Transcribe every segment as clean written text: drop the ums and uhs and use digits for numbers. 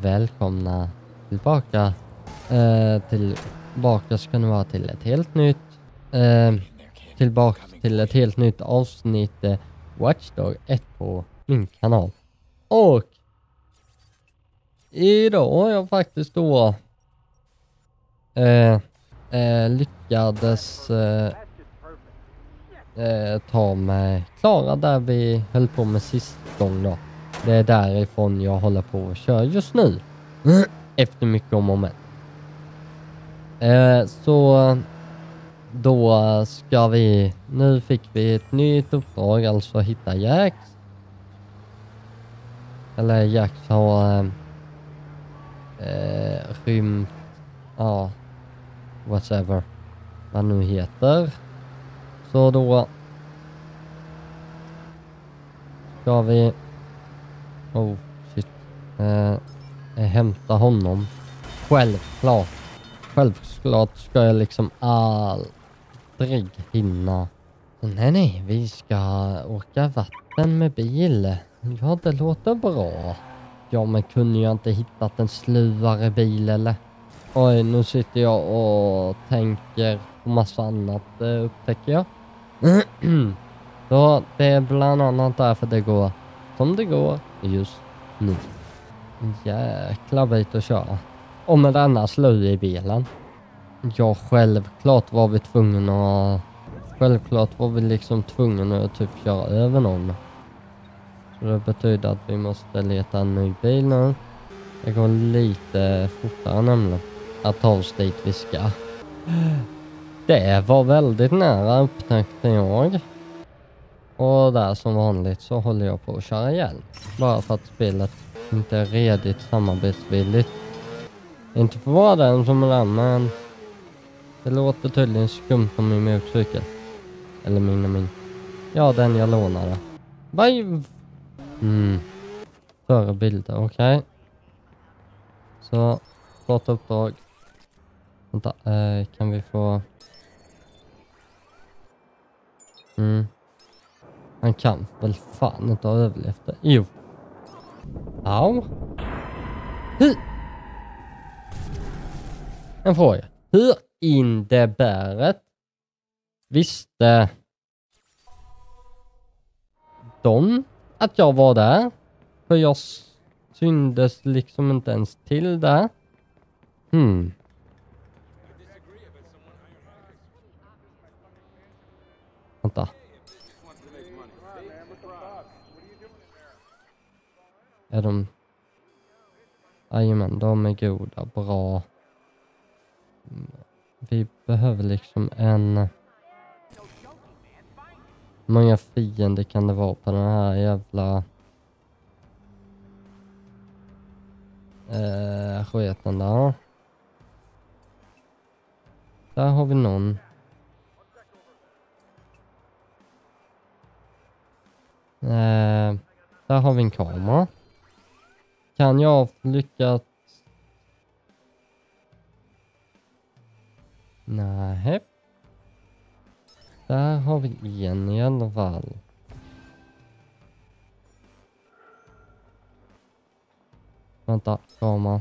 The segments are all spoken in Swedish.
välkomna tillbaka. Tillbaka ska ni vara till ett helt nytt avsnitt Watchdog 1 på min kanal. Och idag har jag faktiskt då lyckades ta mig klara där vi höll på med sist gång då. Det är därifrån jag håller på att köra just nu. Efter mycket om och men. Så då ska vi, nu fick vi ett nytt uppdrag, alltså hitta Jax. Eller Jax har rymt, ja, whatever vad nu heter. Så då ska vi hämta honom. Självklart ska jag liksom aldrig hinna. Nej, vi ska åka vatten med bil. Ja, det låter bra. Ja, men kunde jag inte hittat en sluvare bil eller? Oj, nu sitter jag och tänker på massa annat, upptäcker jag. Så det är bland annat därför det går som det går just nu. Jäkla bit att köra. Och med denna slöj i bilen. Ja, självklart var vi liksom tvungna att typ köra över någon. Så det betyder att vi måste leta en ny bil nu. Det går lite fortare nämligen att ta oss dit vi ska. Det var väldigt nära, upptäckte jag. Och där som vanligt så håller jag på att köra ihjäl. Bara för att spelet inte är redigt samarbetsvilligt. Inte för vara den som är den, men det låter tydligen skumt om min motorcykel. Eller min. Ja, den jag lånade. Bye! Förebilder, okej. Så, klart uppdrag. Vänta, kan vi få... Han kan väl fan inte ha överlevt det. Jo. Au. En fråga. Hur in det bäret visste de att jag var där? För jag syndes liksom inte ens till där. Vänta. Är de... Jajamän, de är goda, bra. Vi behöver liksom en... Hur många fiender kan det vara på den här jävla... sketen där. Där har vi någon. Där har vi en kamera. Kan jag lyckas? Nej. Där har vi en i alla fall. Vänta, kamera.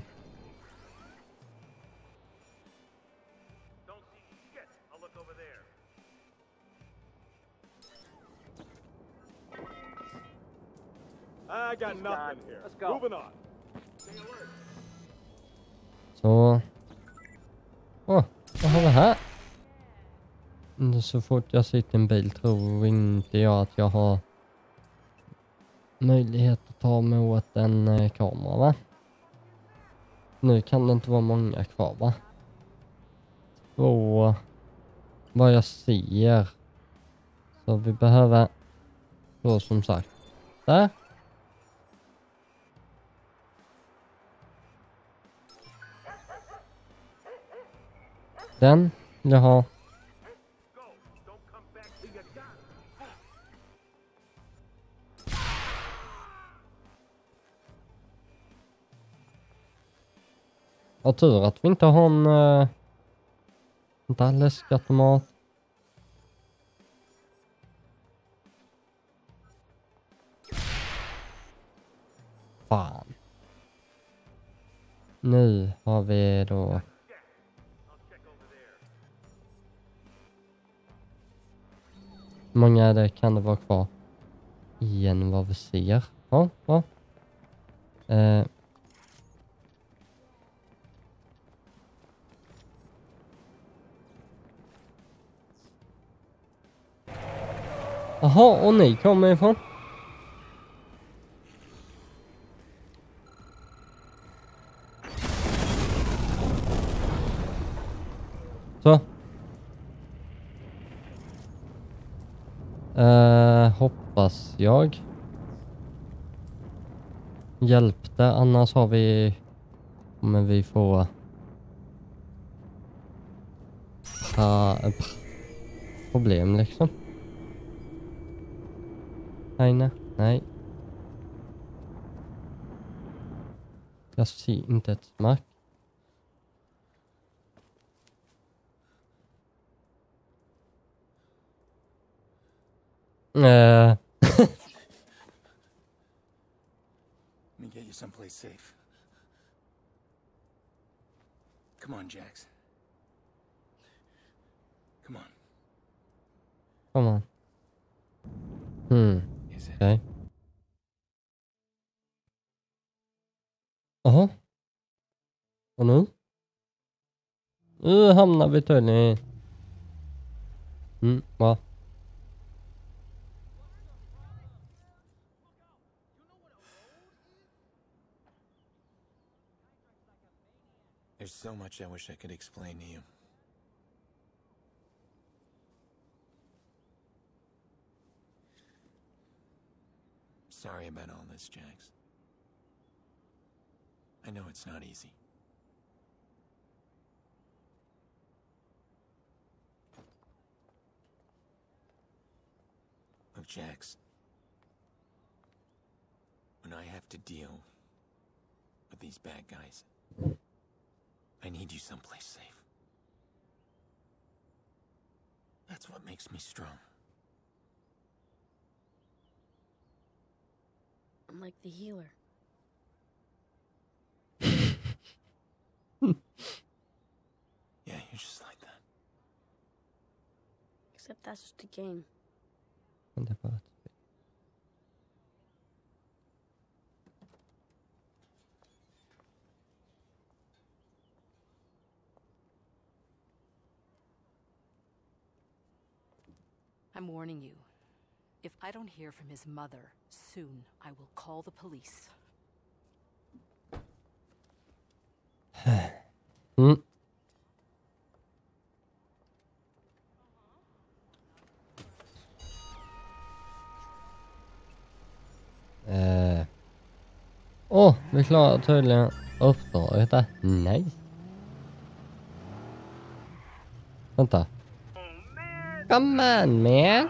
I got nothing here. Let's go. Moving on. Så. Vad har vi här? Så fort jag sitter i en bil tror inte jag att jag har möjlighet att ta mig åt en kamera, va? Nu kan det inte vara många kvar, va? Så vad jag ser. Så vi behöver då som sagt. Där. Den vill jag ha. Och tur att vi inte har en läskautomat. Fan. Nu har vi då... Hur många är det kan det vara kvar? Igen vad vi ser. Ja, ja. Jaha, och ni kommer ifrån? Så. Hoppas jag. Hjälpte, annars har vi... Men vi får... problem liksom. Nej, nej. Jag ser inte ett smack. Let me get you someplace safe. Come on, Jax. Come on. Come on. Is it? Okej. Jaha. Och nu? Nu hamnar vi tydligen i... va? There's so much I wish I could explain to you. Sorry about all this, Jax. I know it's not easy. Look, Jax. When I have to deal with these bad guys, I need you someplace safe. That's what makes me strong. I'm like the healer. Yeah, you're just like that. Except that's just a game. Det är bara ett... I'm warning you. If I don't hear from his mother soon, I will call the police. Vi klarar tydligen uppdraget där. Nej. Vänta. Come on, man.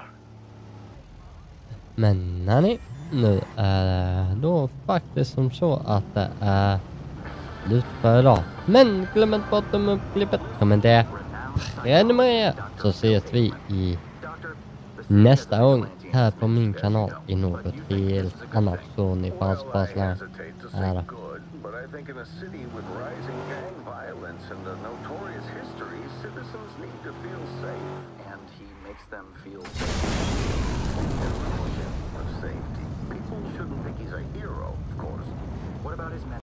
Men nej, nu är det då faktiskt som så att det är slut för idag. Men glöm inte bort att klippet. Kommentera, prenumerera, så ses vi i nästa gång här på min kanal i något helt annat, så ni får alltså bara slå här. But I think in a city with rising gang violence and a notorious history, citizens need to feel safe. And he makes them feel safe. Of safety. People shouldn't think he's a hero, of course. What about his